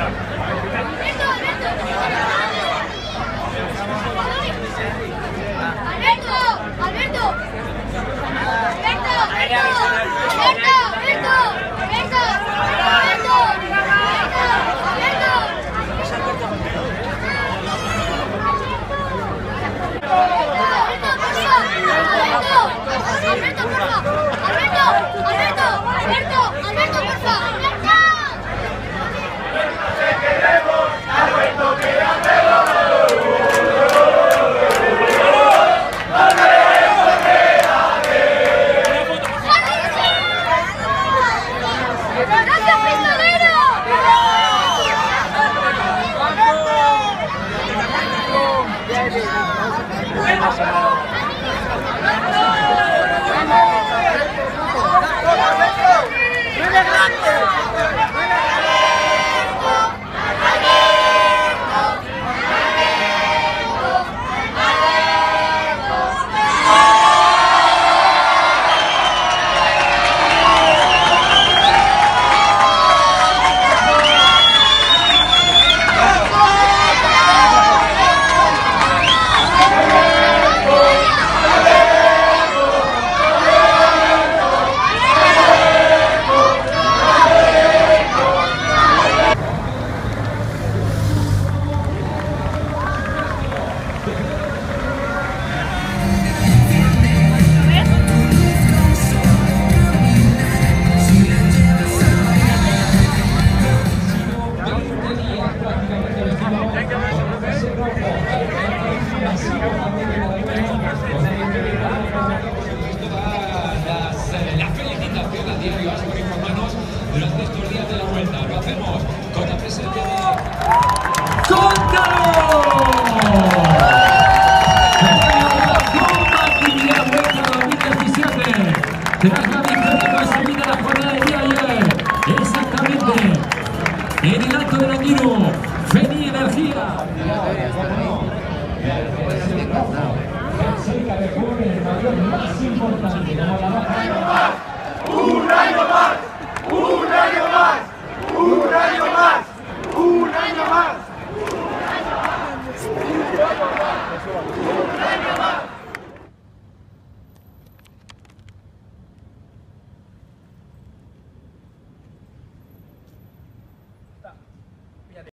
durante estos días de la vuelta. Lo hacemos con la presencia de ¡Cóntalo! Actividad Vuelta 2017. Tras la victoria conseguida la jornada del día de ayer, exactamente en el Alto del Anguiro, Feni Energía. Cerca de jóvenes mayores más importante como la baja. ¡Un año más!